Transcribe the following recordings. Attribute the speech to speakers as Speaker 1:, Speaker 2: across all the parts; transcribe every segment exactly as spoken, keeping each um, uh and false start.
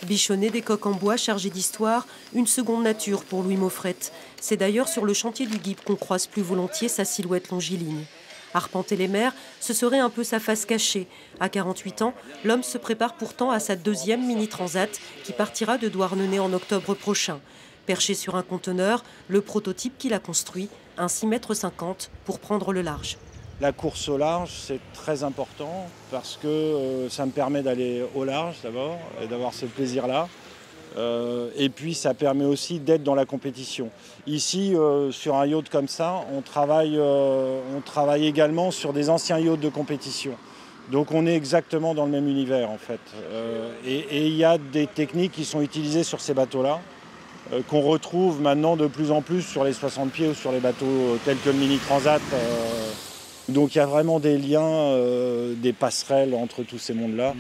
Speaker 1: Bichonner des coques en bois chargées d'histoire, une seconde nature pour Louis Maufrette. C'est d'ailleurs sur le chantier du Guip qu'on croise plus volontiers sa silhouette longiligne. Arpenter les mers, ce serait un peu sa face cachée. À quarante-huit ans, l'homme se prépare pourtant à sa deuxième mini-transat qui partira de Douarnenez en octobre prochain. Perché sur un conteneur, le prototype qu'il a construit, un six mètres cinquante pour prendre le large.
Speaker 2: La course au large, c'est très important parce que euh, ça me permet d'aller au large d'abord et d'avoir ce plaisir-là. Euh, et puis ça permet aussi d'être dans la compétition. Ici, euh, sur un yacht comme ça, on travaille, euh, on travaille également sur des anciens yachts de compétition. Donc on est exactement dans le même univers en fait. Euh, et il y a des techniques qui sont utilisées sur ces bateaux-là, euh, qu'on retrouve maintenant de plus en plus sur les soixante pieds ou sur les bateaux tels que le Mini Transat. Euh, Donc il y a vraiment des liens, euh, des passerelles entre tous ces mondes-là.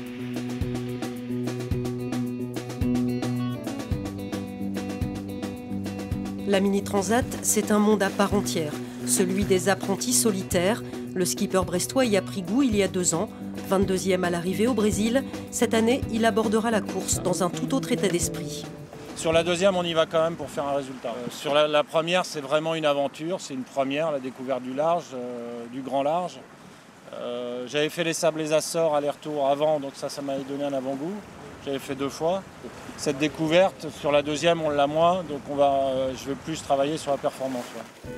Speaker 1: La Mini Transat, c'est un monde à part entière, celui des apprentis solitaires. Le skipper brestois y a pris goût il y a deux ans. vingt-deuxième à l'arrivée au Brésil, cette année, il abordera la course dans un tout autre état d'esprit.
Speaker 2: Sur la deuxième, on y va quand même pour faire un résultat. Euh, sur la, la première, c'est vraiment une aventure, c'est une première, la découverte du large, euh, du grand large. Euh, J'avais fait les Sables et Açores aller-retour avant, donc ça, ça m'avait donné un avant-goût. J'avais fait deux fois. Cette découverte, sur la deuxième, on l'a moins, donc on va, euh, je vais plus travailler sur la performance. Ouais.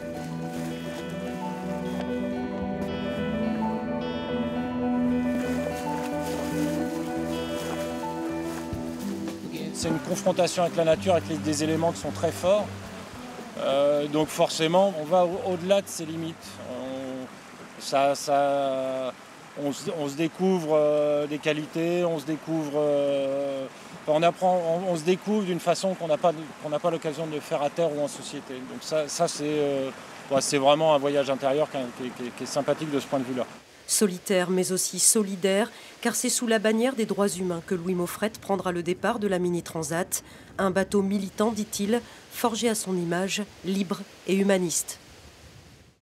Speaker 2: C'est une confrontation avec la nature, avec les, des éléments qui sont très forts. Euh, donc forcément, on va au-delà de ses limites. On, ça, ça, on, on se découvre euh, des qualités, on se découvre, euh, on apprend, on, on se découvre d'une façon qu'on n'a pas, qu'on n'a pas l'occasion de faire à terre ou en société. Donc ça, ça c'est, euh, ouais, c'est vraiment un voyage intérieur qui, qui, qui est sympathique de ce point de vue-là.
Speaker 1: Solitaire mais aussi solidaire, car c'est sous la bannière des droits humains que Louis Maufrette prendra le départ de la Mini Transat. Un bateau militant, dit-il, forgé à son image, libre et humaniste.